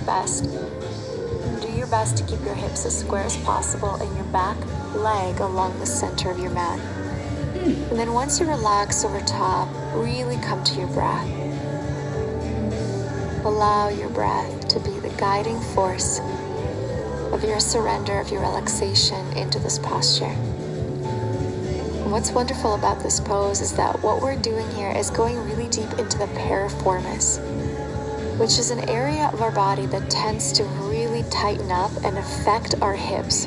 best. Do your best to keep your hips as square as possible and your back leg along the center of your mat. And then once you relax over top, really come to your breath. Allow your breath to be the guiding force of your surrender, of your relaxation into this posture. And what's wonderful about this pose is that what we're doing here is going really deep into the piriformis, which is an area of our body that tends to really tighten up and affect our hips.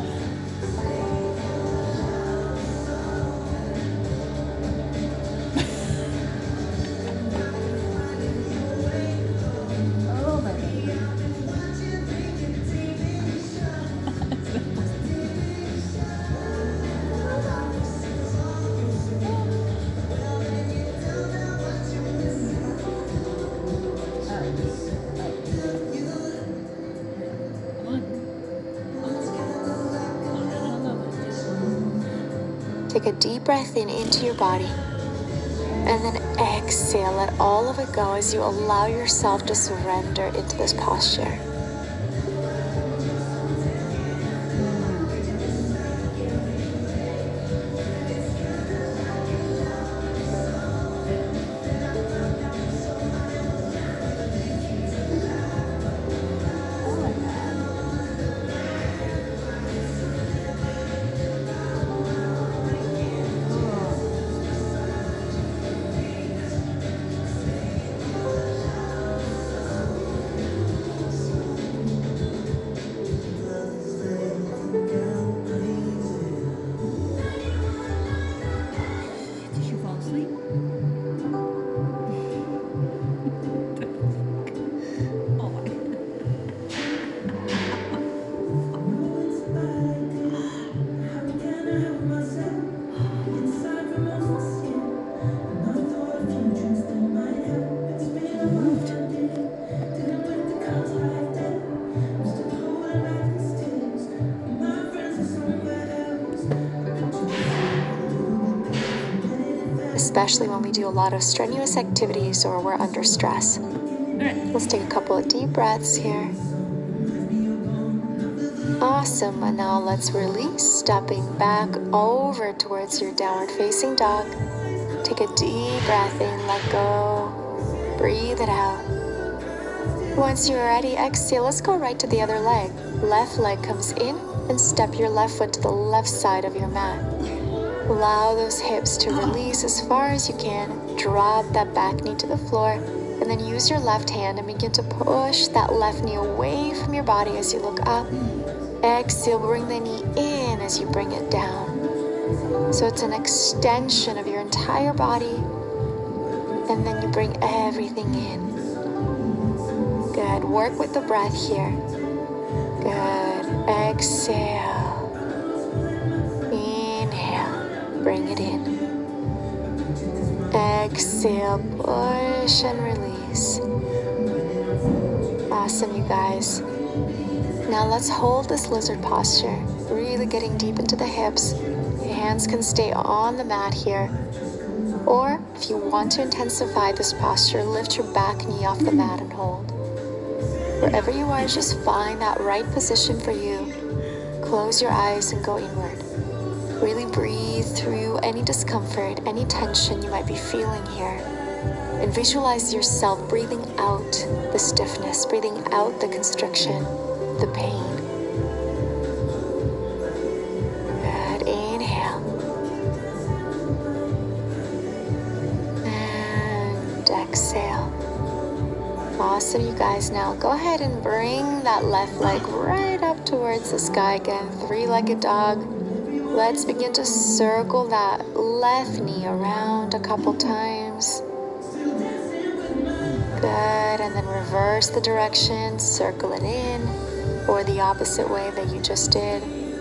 Take a deep breath in into your body, and then exhale, let all of it go as you allow yourself to surrender into this posture. Especially when we do a lot of strenuous activities or we're under stress. Let's take a couple of deep breaths here. Awesome, and now let's release, stepping back over towards your downward facing dog. Take a deep breath in, let go, breathe it out. Once you're ready, exhale, let's go right to the other leg. Left leg comes in and step your left foot to the left side of your mat. Allow those hips to release as far as you can. Drop that back knee to the floor, and then use your left hand and begin to push that left knee away from your body as you look up. Exhale, bring the knee in as you bring it down. So it's an extension of your entire body, and then you bring everything in. Good, work with the breath here. Good, exhale. Bring it in. Exhale, push and release. Awesome, you guys. Now let's hold this lizard posture, really getting deep into the hips. Your hands can stay on the mat here. Or if you want to intensify this posture, lift your back knee off the mat and hold. Wherever you are, just find that right position for you. Close your eyes and go inward. Really breathe through any discomfort, any tension you might be feeling here. And visualize yourself breathing out the stiffness, breathing out the constriction, the pain. Good, inhale. And exhale. Awesome, you guys. Now go ahead and bring that left leg right up towards the sky again. Three-legged dog. Let's begin to circle that left knee around a couple times. Good, and then reverse the direction, circle it in, or the opposite way that you just did.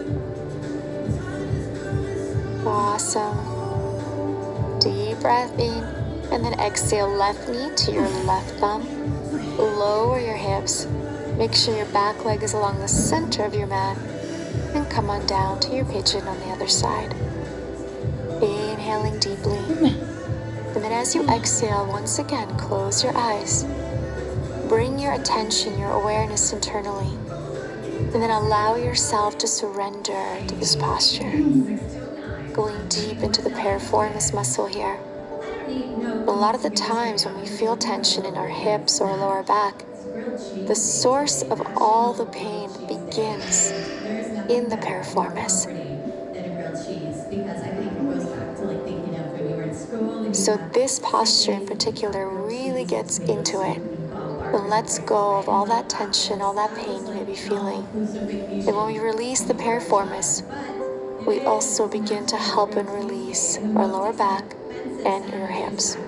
Awesome. Deep breath in, and then exhale, left knee to your left thumb. Lower your hips. Make sure your back leg is along the center of your mat. And come on down to your pigeon on the other side. Inhaling deeply. And then as you exhale, once again, close your eyes. Bring your attention, your awareness internally, and then allow yourself to surrender to this posture, going deep into the piriformis muscle here. A lot of the times when we feel tension in our hips or lower back, the source of all the pain begins in the piriformis. So this posture in particular really gets into it and lets go of all that tension, all that pain you may be feeling. And when we release the piriformis, we also begin to help and release our lower back and your hips.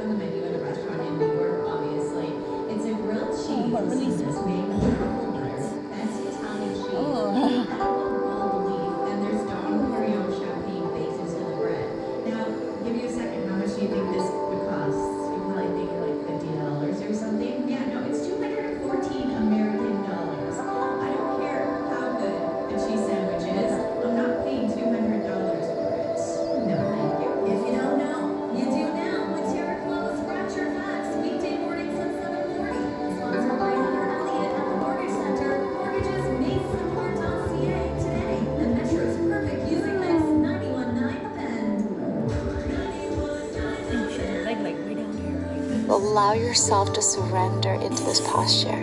Allow yourself to surrender into this posture.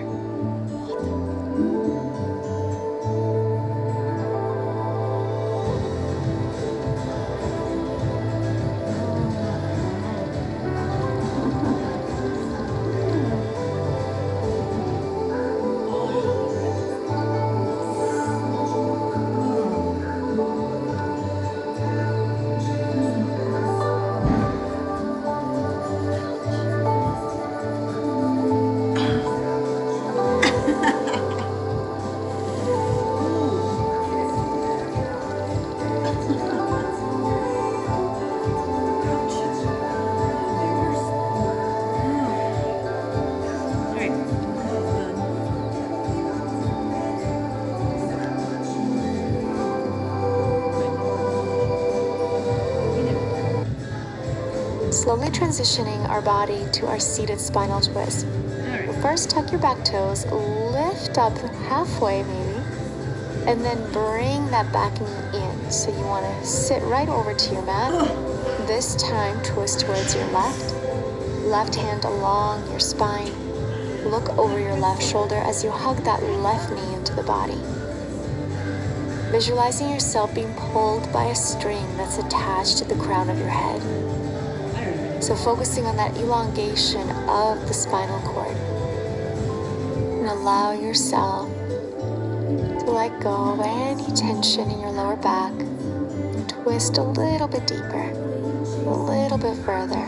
Slowly transitioning our body to our seated spinal twist. First, tuck your back toes, lift up halfway maybe, and then bring that back knee in. So you want to sit right over to your mat. This time, twist towards your left hand along your spine. Look over your left shoulder as you hug that left knee into the body. Visualizing yourself being pulled by a string that's attached to the crown of your head. So focusing on that elongation of the spinal cord. And allow yourself to let go of any tension in your lower back. Twist a little bit deeper, a little bit further.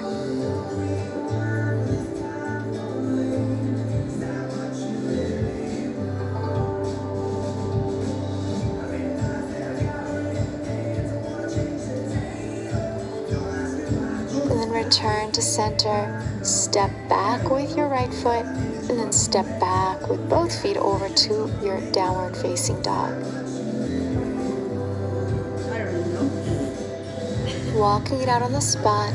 Return to center, step back with your right foot, and then step back with both feet over to your downward facing dog. Walking it out on the spot.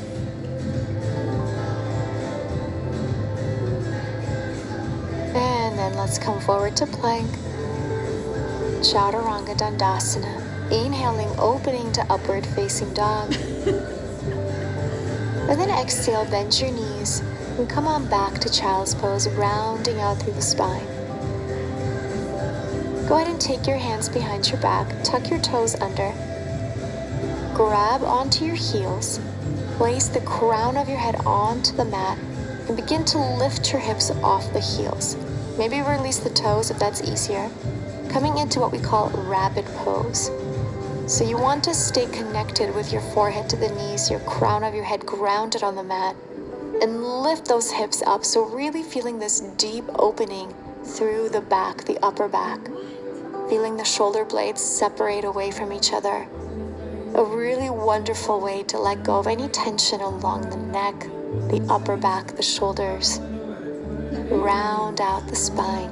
And then let's come forward to plank. Chaturanga Dandasana. Inhaling, opening to upward facing dog. And then exhale, bend your knees, and come on back to child's pose, rounding out through the spine. Go ahead and take your hands behind your back, tuck your toes under, grab onto your heels, place the crown of your head onto the mat, and begin to lift your hips off the heels. Maybe release the toes if that's easier, coming into what we call rabbit pose. So you want to stay connected with your forehead to the knees, your crown of your head grounded on the mat, and lift those hips up. So really feeling this deep opening through the back, the upper back. Feeling the shoulder blades separate away from each other. A really wonderful way to let go of any tension along the neck, the upper back, the shoulders. Round out the spine.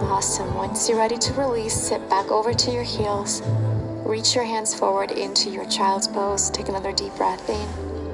Awesome. Once you're ready to release, sit back over to your heels. Reach your hands forward into your child's pose. Take another deep breath in.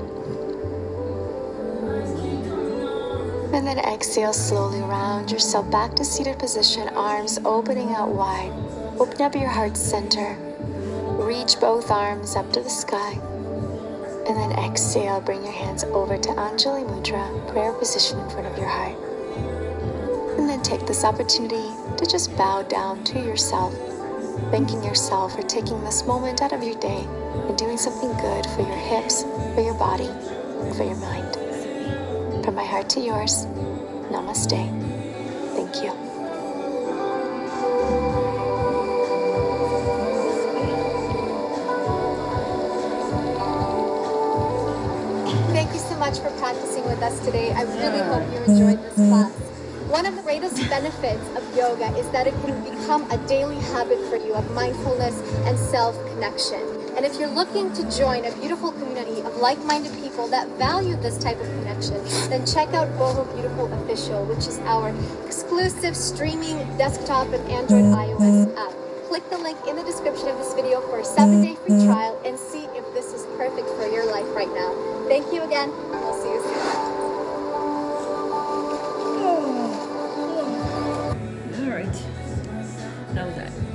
And then exhale, slowly round yourself back to seated position, arms opening out wide. Open up your heart center. Reach both arms up to the sky. And then exhale, bring your hands over to Anjali Mudra, prayer position in front of your heart. And then take this opportunity to just bow down to yourself, thanking yourself for taking this moment out of your day and doing something good for your hips, for your body, and for your mind. From my heart to yours, namaste. Thank you. Thank you so much for practicing with us today. I really hope you enjoyed this class. One of the greatest benefits of yoga is that it can become a daily habit for you of mindfulness and self-connection. And if you're looking to join a beautiful community of like-minded people that value this type of connection, then check out Boho Beautiful Official, which is our exclusive streaming desktop and Android iOS app. Click the link in the description of this video for a 7-day free trial and see if this is perfect for your life right now. Thank you again. We'll see you soon. All right. How's that?